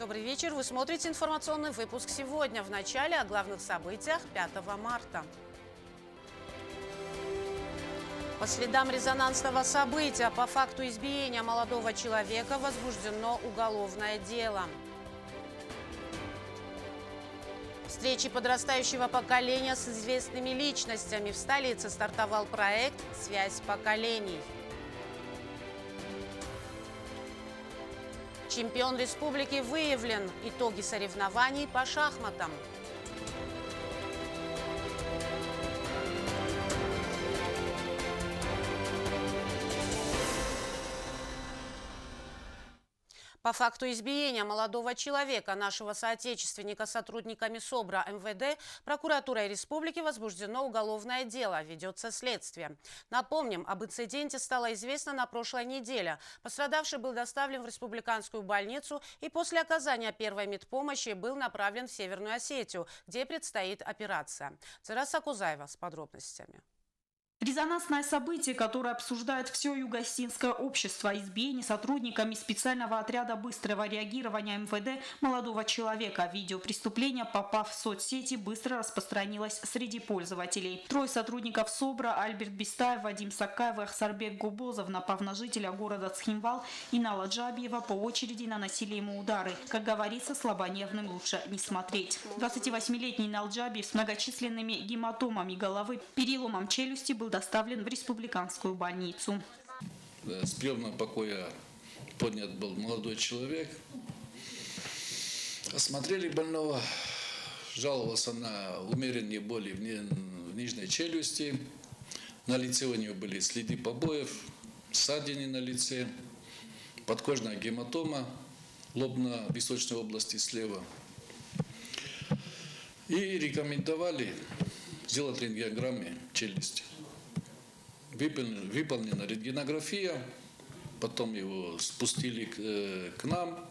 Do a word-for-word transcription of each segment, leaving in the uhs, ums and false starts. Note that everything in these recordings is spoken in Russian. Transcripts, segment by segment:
Добрый вечер. Вы смотрите информационный выпуск сегодня. В начале о главных событиях пятого марта. По следам резонансного события по факту избиения молодого человека возбуждено уголовное дело. Встречи подрастающего поколения с известными личностями. В столице стартовал проект «Связь поколений». Чемпион республики выявлен. Итоги соревнований по шахматам. По факту избиения молодого человека, нашего соотечественника, сотрудниками СОБРа эм вэ дэ, прокуратурой республики возбуждено уголовное дело. Ведется следствие. Напомним, об инциденте стало известно на прошлой неделе. Пострадавший был доставлен в республиканскую больницу и после оказания первой медпомощи был направлен в Северную Осетию, где предстоит операция. Цераса Кузаева с подробностями. Резонансное событие, которое обсуждает все юго-осетинское общество, избиение сотрудниками специального отряда быстрого реагирования эм вэ дэ молодого человека. Видео преступления, попав в соцсети, быстро распространилось среди пользователей. Трое сотрудников СОБРа, Альберт Бестаев, Вадим Сакаев и Ахсарбек Губозов, напав на жителя города Цхинвал Инала Джабиева, по очереди наносили ему удары. Как говорится, слабонервным лучше не смотреть. двадцативосьмилетний Инал Джабиев с многочисленными гематомами головы, переломом челюсти был доставлен в республиканскую больницу. С приемного покоя поднят был молодой человек. Осмотрели больного, жаловался на умеренные боли в нижней челюсти. На лице у него были следы побоев, ссадины на лице, подкожная гематома, лобно-височной области слева. И рекомендовали сделать рентгенограмму челюсти. Выполнена рентгенография, потом его спустили к, к нам.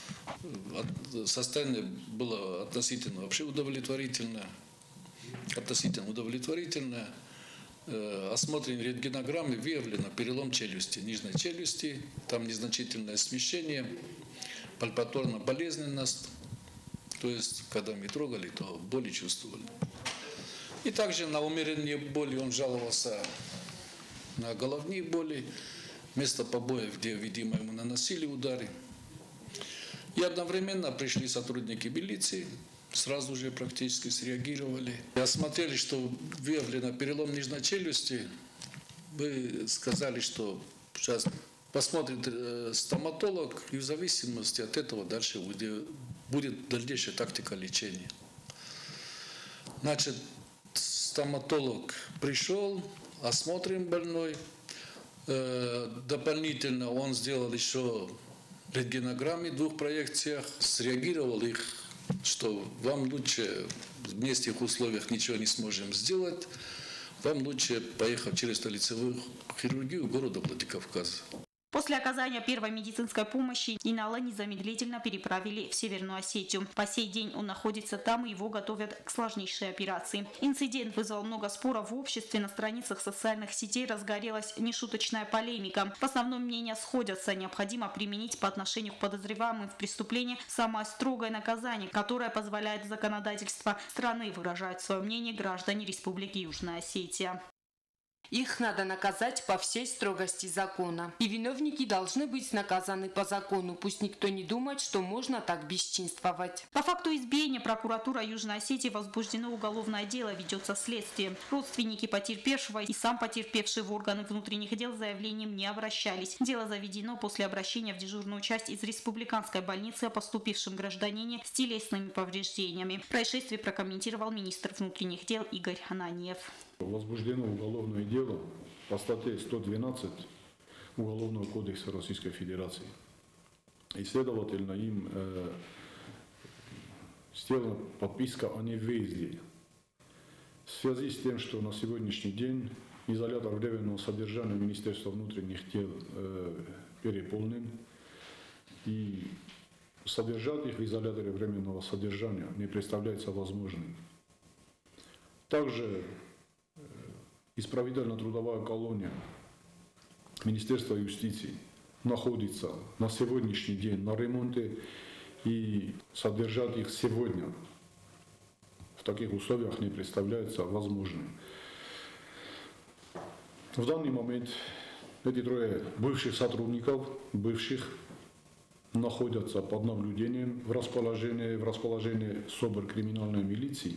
Состояние было относительно вообще удовлетворительное. Относительно удовлетворительное. Осмотрен рентгенограммы, выявлено перелом челюсти, нижней челюсти. Там незначительное смещение, пальпаторная болезненность. То есть, когда мы трогали, то боли чувствовали. И также на умеренные боли он жаловался на головные боли, место побоев, где, видимо, ему наносили удары. И одновременно пришли сотрудники милиции, сразу же практически среагировали. И осмотрели, что выявлено перелом нижней челюсти. Вы сказали, что сейчас посмотрит стоматолог, и в зависимости от этого дальше будет дальнейшая тактика лечения. Значит, стоматолог пришел, осмотрим больной. Дополнительно он сделал еще рентгенограммы в двух проекциях, среагировал их, что вам лучше в местных условиях ничего не сможем сделать, вам лучше поехать через столицевую хирургию города Владикавказ. После оказания первой медицинской помощи Инала незамедлительно переправили в Северную Осетию. По сей день он находится там, и его готовят к сложнейшей операции. Инцидент вызвал много споров в обществе. На страницах социальных сетей разгорелась нешуточная полемика. В основном мнения сходятся. Необходимо применить по отношению к подозреваемым в преступлении самое строгое наказание, которое позволяет законодательство страны, выражать свое мнение граждане Республики Южная Осетия. Их надо наказать по всей строгости закона. И виновники должны быть наказаны по закону. Пусть никто не думает, что можно так бесчинствовать. По факту избиения прокуратура Южной Осетии возбуждено уголовное дело, ведется следствие. Родственники потерпевшего и сам потерпевший в органы внутренних дел с заявлением не обращались. Дело заведено после обращения в дежурную часть из республиканской больницы о поступившем гражданине с телесными повреждениями. Происшествие прокомментировал министр внутренних дел Игорь Ананьев. Возбуждено уголовное дело по статье сто двенадцать Уголовного кодекса Российской Федерации. И, следовательно, им э, сделана подписка о невыезде. В связи с тем, что на сегодняшний день изолятор временного содержания Министерства внутренних дел э, переполнен, и содержать их в изоляторе временного содержания не представляется возможным. Также исправительно-трудовая колония Министерства юстиции находится на сегодняшний день на ремонте, и содержать их сегодня в таких условиях не представляется возможным. В данный момент эти трое бывших сотрудников, бывших, находятся под наблюдением в расположении, в расположении СОБР криминальной милиции.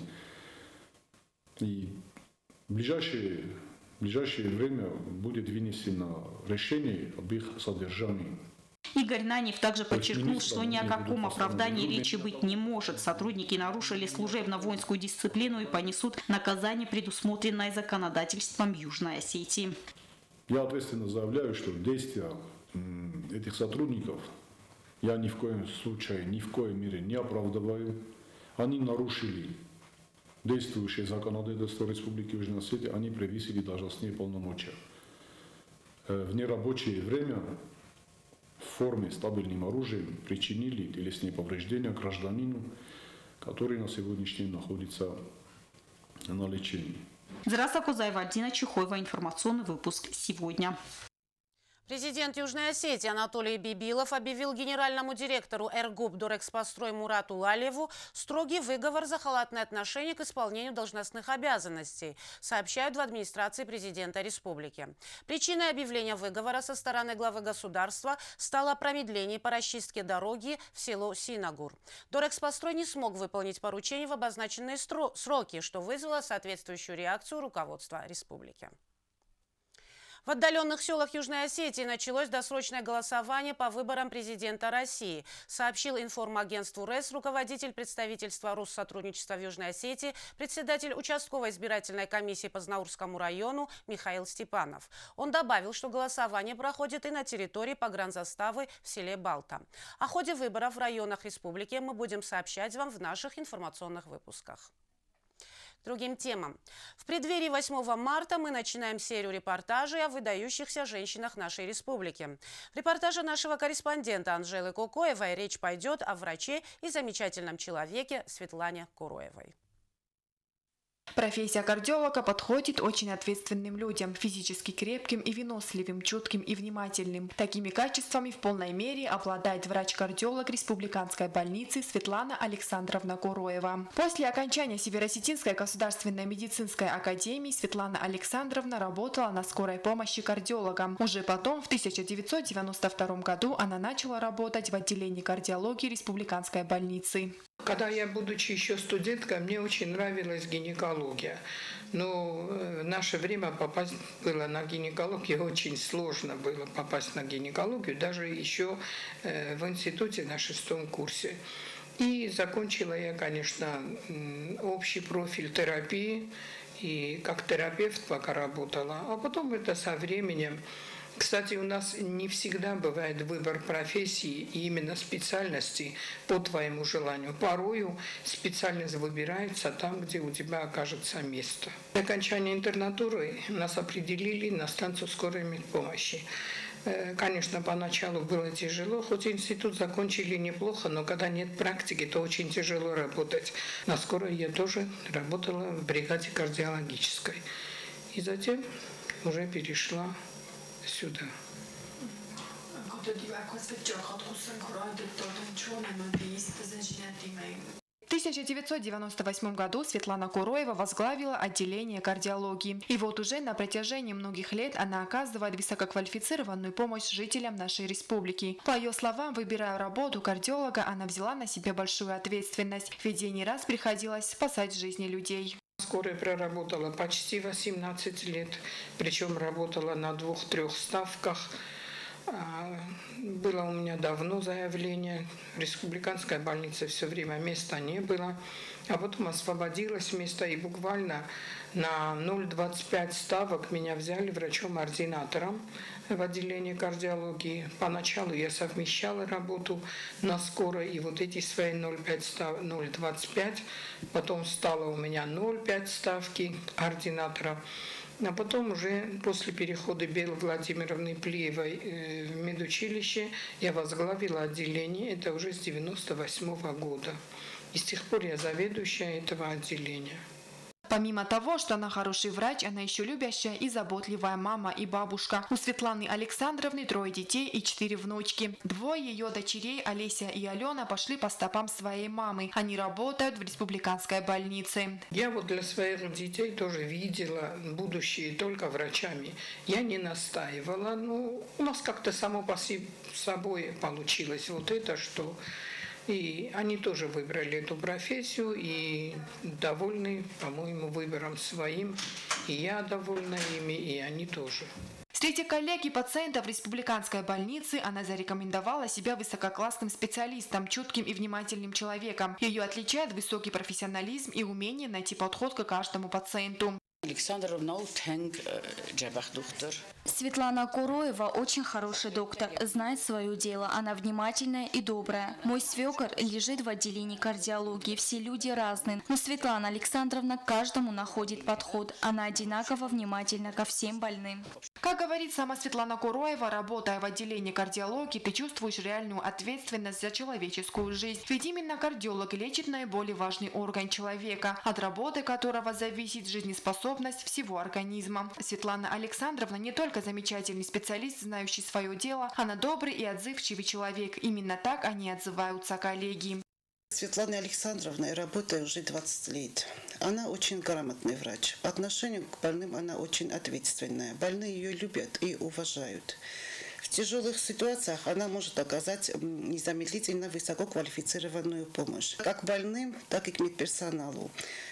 И в ближайшее, в ближайшее время будет вынесено решение об их содержании. Игорь Нанев также подчеркнул, что ни о каком оправдании речи быть не может. Сотрудники нарушили служебно-воинскую дисциплину и понесут наказание, предусмотренное законодательством Южной Осетии. Я ответственно заявляю, что действия этих сотрудников я ни в коем случае, ни в коем мере не оправдываю. Они нарушили действующее законодательство Республики Южная Осетия, они превысили должностные полномочия. В нерабочее время в форме с табельным оружием причинили телесные повреждения гражданину, который на сегодняшний день находится на лечении. Здравствуйте, Кузаева, Дина Чехоева. Информационный выпуск сегодня. Президент Южной Осетии Анатолий Бибилов объявил генеральному директору эр-ГУП Дорэкспострой Мурату Лалиеву строгий выговор за халатное отношение к исполнению должностных обязанностей, сообщают в администрации президента республики. Причиной объявления выговора со стороны главы государства стало промедление по расчистке дороги в село Синагур. Дорэкспострой не смог выполнить поручение в обозначенные сроки, что вызвало соответствующую реакцию руководства республики. В отдаленных селах Южной Осетии началось досрочное голосование по выборам президента России, сообщил информагентству РЭС руководитель представительства Россотрудничества в Южной Осетии, председатель участковой избирательной комиссии по Знаурскому району Михаил Степанов. Он добавил, что голосование проходит и на территории погранзаставы в селе Балта. О ходе выборов в районах республики мы будем сообщать вам в наших информационных выпусках. Другим темам. В преддверии восьмого марта мы начинаем серию репортажей о выдающихся женщинах нашей республики. В репортаже нашего корреспондента Анжелы Кокоевой речь пойдет о враче и замечательном человеке Светлане Куроевой. Профессия кардиолога подходит очень ответственным людям, физически крепким и выносливым, чутким и внимательным. Такими качествами в полной мере обладает врач-кардиолог Республиканской больницы Светлана Александровна Куроева. После окончания Северо-Осетинской государственной медицинской академии Светлана Александровна работала на скорой помощи кардиологом. Уже потом, в тысяча девятьсот девяносто втором году, она начала работать в отделении кардиологии Республиканской больницы. Когда я, будучи еще студенткой, мне очень нравилась гинекология. Но в наше время попасть было на гинекологию очень сложно было попасть на гинекологию, даже еще в институте на шестом курсе. И закончила я, конечно, общий профиль терапии, и как терапевт пока работала. А потом это со временем. Кстати, у нас не всегда бывает выбор профессии и именно специальности по твоему желанию. Порою специальность выбирается там, где у тебя окажется место. До окончания интернатуры нас определили на станцию скорой медпомощи. Конечно, поначалу было тяжело, хоть институт закончили неплохо, но когда нет практики, то очень тяжело работать. На скорой я тоже работала в бригаде кардиологической. И затем уже перешла сюда. В тысяча девятьсот девяносто восьмом году Светлана Куроева возглавила отделение кардиологии. И вот уже на протяжении многих лет она оказывает высококвалифицированную помощь жителям нашей республики. По ее словам, выбирая работу кардиолога, она взяла на себя большую ответственность, ведь ей не раз приходилось спасать жизни людей. Скорая проработала почти восемнадцать лет, причем работала на двух-трех ставках. Было у меня давно заявление, в республиканской больнице все время места не было, а потом освободилось место, и буквально на ноль целых двадцать пять ставок меня взяли врачом-ординатором в отделении кардиологии. Поначалу я совмещала работу на скорой, и вот эти свои ноль целых двадцать пять, потом стало у меня ноль целых пять ставки ординатора. А потом уже после перехода Беллы Владимировны Плиевой в медучилище я возглавила отделение, это уже с девяносто восьмого года. И с тех пор я заведующая этого отделения. Помимо того, что она хороший врач, она еще любящая и заботливая мама и бабушка. У Светланы Александровны трое детей и четыре внучки. Двое ее дочерей, Олеся и Алена, пошли по стопам своей мамы. Они работают в республиканской больнице. Я вот для своих детей тоже видела будущее только врачами. Я не настаивала, но у нас как-то само по собой получилось вот это, что... И они тоже выбрали эту профессию и довольны, по-моему, выбором своим. И я довольна ими, и они тоже. Среди коллег и пациентов республиканской больницы она зарекомендовала себя высококлассным специалистом, чутким и внимательным человеком. Ее отличает высокий профессионализм и умение найти подход к каждому пациенту. Светлана Куроева очень хороший доктор, знает свое дело, она внимательная и добрая. Мой свекор лежит в отделении кардиологии, все люди разные, но Светлана Александровна каждому находит подход, она одинаково внимательна ко всем больным. Как говорит сама Светлана Куроева, работая в отделении кардиологии, ты чувствуешь реальную ответственность за человеческую жизнь. Ведь именно кардиолог лечит наиболее важный орган человека, от работы которого зависит жизнеспособность всего организма. Светлана Александровна не только замечательный специалист, знающий свое дело, она добрый и отзывчивый человек. Именно так они отзываются коллеги. Светлана Александровна, я работаю уже двадцать лет. Она очень грамотный врач. По отношению к больным она очень ответственная. Больные ее любят и уважают. В тяжелых ситуациях она может оказать незамедлительно высококвалифицированную помощь как больным, так и к медперсоналу.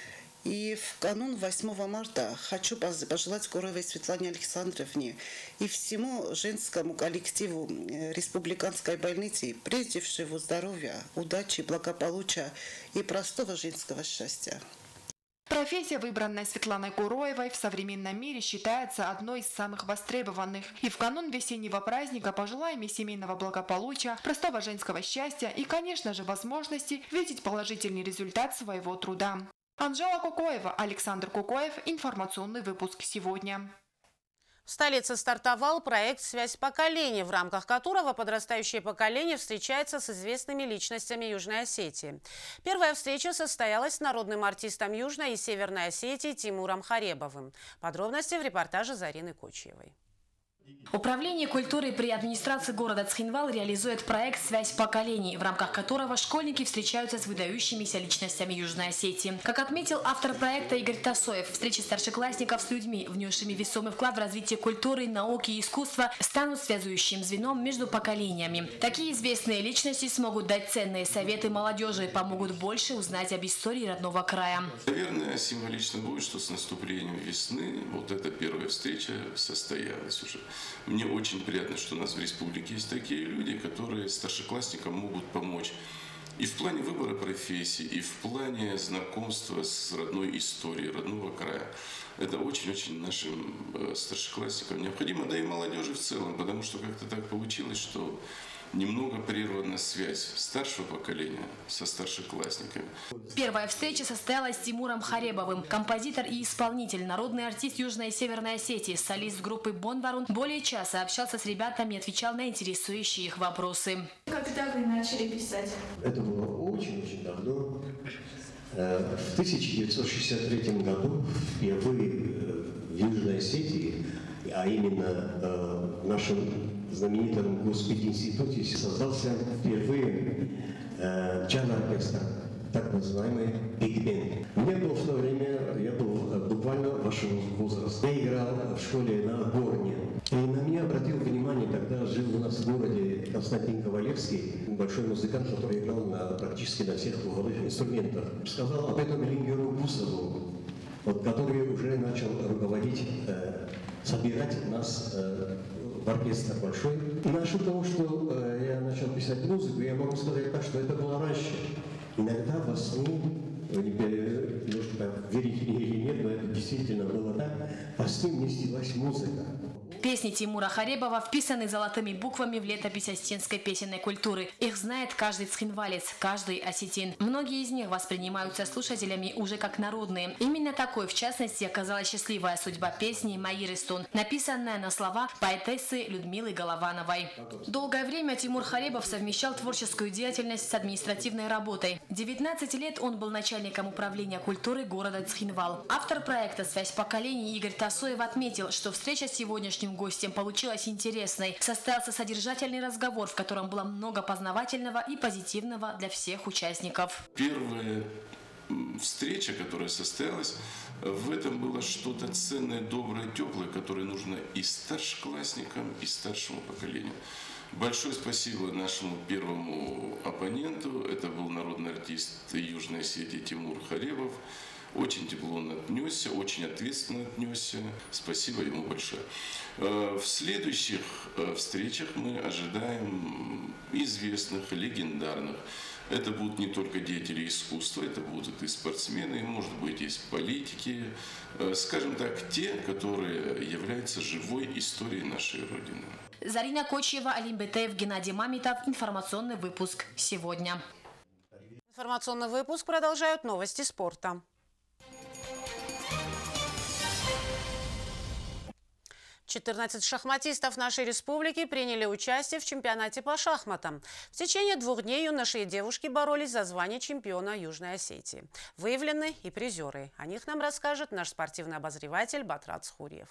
И в канун восьмого марта хочу пожелать Куроевой Светлане Александровне и всему женскому коллективу республиканской больницы прежде всего здоровья, удачи, благополучия и простого женского счастья. Профессия, выбранная Светланой Куроевой, в современном мире считается одной из самых востребованных. И в канун весеннего праздника пожелаем ей семейного благополучия, простого женского счастья и, конечно же, возможности видеть положительный результат своего труда. Анжела Кукоева, Александр Кукоев. Информационный выпуск сегодня. В столице стартовал проект «Связь поколений», в рамках которого подрастающее поколение встречается с известными личностями Южной Осетии. Первая встреча состоялась с народным артистом Южной и Северной Осетии Тимуром Харебовым. Подробности в репортаже Зарины Кочиевой. Управление культуры при администрации города Цхинвал реализует проект «Связь поколений», в рамках которого школьники встречаются с выдающимися личностями Южной Осетии. Как отметил автор проекта Игорь Тасоев, встречи старшеклассников с людьми, внесшими весомый вклад в развитие культуры, науки и искусства, станут связующим звеном между поколениями. Такие известные личности смогут дать ценные советы молодежи и помогут больше узнать об истории родного края. Наверное, символично будет, что с наступлением весны вот эта первая встреча состоялась уже. Мне очень приятно, что у нас в республике есть такие люди, которые старшеклассникам могут помочь и в плане выбора профессии, и в плане знакомства с родной историей родного края. Это очень-очень нашим старшеклассникам необходимо, да и молодежи в целом, потому что как-то так получилось, что немного прервана связь старшего поколения со старшеклассниками. Первая встреча состоялась с Тимуром Харебовым. Композитор и исполнитель, народный артист Южной и Северной Осетии, солист группы «Бонварун» более часа общался с ребятами и отвечал на интересующие их вопросы. Когда вы начали писать? Это было очень-очень давно. В тысяча девятьсот шестьдесят третьем году впервые в Южной Осетии, а именно в нашем знаменитом госпединституте, создался впервые э, джаз-оркестр, так называемый Big Band. Мне было в то время, я был буквально вашего возраста. Я играл в школе на горне. И на меня обратил внимание, тогда жил у нас в городе Константин Ковалевский, большой музыкант, который играл на, практически на всех духовых инструментах. Сказал об этом Лингеру Гусову, вот, который уже начал руководить, э, собирать нас э, в оркестр большой. И насчет того, что э, я начал писать музыку, я могу сказать так, что это было раньше. Иногда во сне, вы не верите или нет, но это действительно было так, во сне мне снилась музыка. Песни Тимура Харебова вписаны золотыми буквами в летопись осетинской песенной культуры. Их знает каждый цхинвалец, каждый осетин. Многие из них воспринимаются слушателями уже как народные. Именно такой, в частности, оказалась счастливая судьба песни «Маирыстун», написанная на слова поэтессы Людмилы Головановой. Долгое время Тимур Харебов совмещал творческую деятельность с административной работой. девятнадцать лет он был начальником управления культуры города Цхинвал. Автор проекта «Связь поколений» Игорь Тасоев отметил, что встреча с сегодняшним гостем получилась интересной. Состоялся содержательный разговор, в котором было много познавательного и позитивного для всех участников. Первая встреча, которая состоялась, в этом было что-то ценное, доброе, теплое, которое нужно и старшеклассникам, и старшему поколению. Большое спасибо нашему первому оппоненту. Это был народный артист Южной Осетии Тимур Харебов. Очень тепло он отнесся, очень ответственно отнесся. Спасибо ему большое. В следующих встречах мы ожидаем известных, легендарных. Это будут не только деятели искусства, это будут и спортсмены, может быть, и политики. Скажем так, те, которые являются живой историей нашей Родины. Зарина Кочева, Алим Бетеев, Геннадий Мамитов. Информационный выпуск сегодня. Информационный выпуск продолжают новости спорта. четырнадцать шахматистов нашей республики приняли участие в чемпионате по шахматам. В течение двух дней юноши и девушки боролись за звание чемпиона Южной Осетии. Выявлены и призеры. О них нам расскажет наш спортивный обозреватель Батрат Схурьев.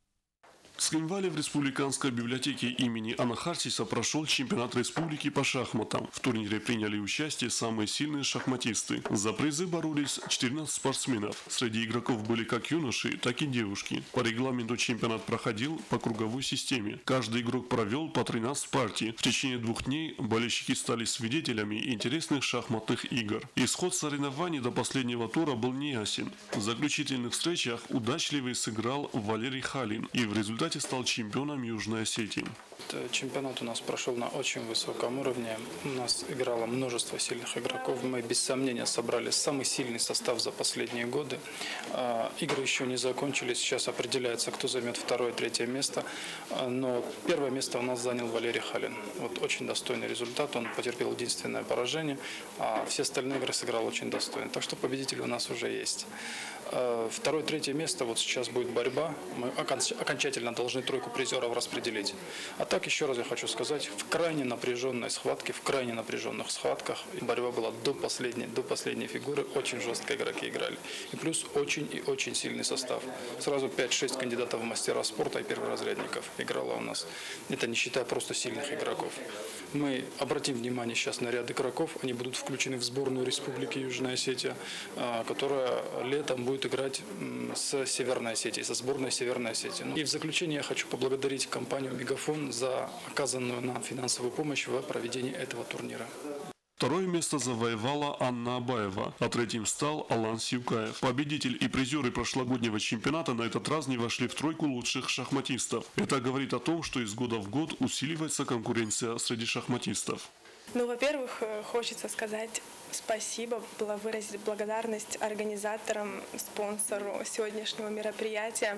В Цхинвале в Республиканской библиотеке имени Анахарсиса прошел чемпионат республики по шахматам. В турнире приняли участие самые сильные шахматисты. За призы боролись четырнадцать спортсменов. Среди игроков были как юноши, так и девушки. По регламенту чемпионат проходил по круговой системе. Каждый игрок провел по тринадцать партий. В течение двух дней болельщики стали свидетелями интересных шахматных игр. Исход соревнований до последнего тура был неясен. В заключительных встречах удачливый сыграл Валерий Халин и в результате стал чемпионом Южной Осетии. Чемпионат у нас прошел на очень высоком уровне. У нас играло множество сильных игроков. Мы без сомнения собрали самый сильный состав за последние годы. Игры еще не закончились. Сейчас определяется, кто займет второе, третье место. Но первое место у нас занял Валерий Халин. Вот очень достойный результат. Он потерпел единственное поражение, а все остальные игры сыграл очень достойно. Так что победитель у нас уже есть. Второе, третье место, вот сейчас будет борьба. Мы окончательно должны тройку призеров распределить. А так, еще раз я хочу сказать, в крайне напряженной схватке, в крайне напряженных схватках борьба была до последней, до последней фигуры. Очень жестко игроки играли. И плюс очень и очень сильный состав. Сразу пять-шесть кандидатов в мастера спорта и перворазрядников играло у нас. Это не считая просто сильных игроков. Мы обратим внимание сейчас на ряд игроков. Они будут включены в сборную Республики Южная Осетия, которая летом будет играть с Северной Осетией, со сборной Северной Осетии. И в заключение я хочу поблагодарить компанию «Мегафон» за оказанную нам финансовую помощь в проведении этого турнира. Второе место завоевала Анна Абаева, а третьим стал Алан Сюкаев. Победитель и призеры прошлогоднего чемпионата на этот раз не вошли в тройку лучших шахматистов. Это говорит о том, что из года в год усиливается конкуренция среди шахматистов. Ну, во-первых, хочется сказать спасибо, выразить благодарность организаторам, спонсору сегодняшнего мероприятия.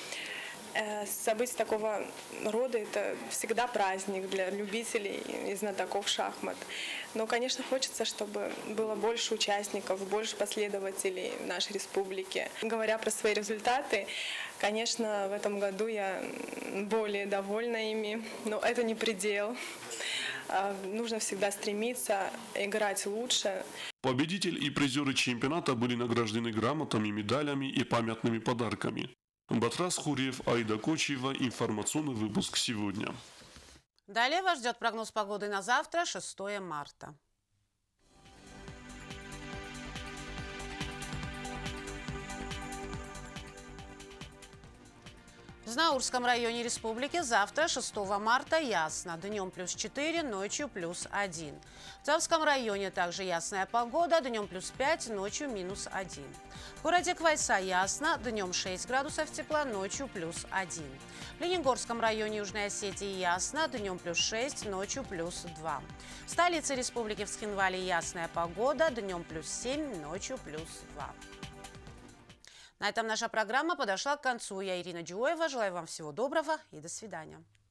События такого рода – это всегда праздник для любителей и знатоков шахмат. Но, конечно, хочется, чтобы было больше участников, больше последователей в нашей республике. Говоря про свои результаты, конечно, в этом году я более довольна ими, но это не предел. Нужно всегда стремиться играть лучше. Победитель и призеры чемпионата были награждены грамотами, медалями и памятными подарками. Батрат Схурьев, Аида Кочева. Информационный выпуск сегодня. Далее вас ждет прогноз погоды на завтра, шестое марта. В Знаурском районе республики завтра, шестого марта, ясно. Днем плюс четыре, ночью плюс один. В Завском районе также ясная погода. Днем плюс пять, ночью минус один. В городе Квайса ясно. Днем шесть градусов тепла, ночью плюс один. В Ленигорском районе Южной Осетии ясно. Днем плюс шесть, ночью плюс два. В столице республики в Цхинвале ясная погода. Днем плюс семь, ночью плюс два. На этом наша программа подошла к концу. Я Ирина Джуева. Желаю вам всего доброго и до свидания.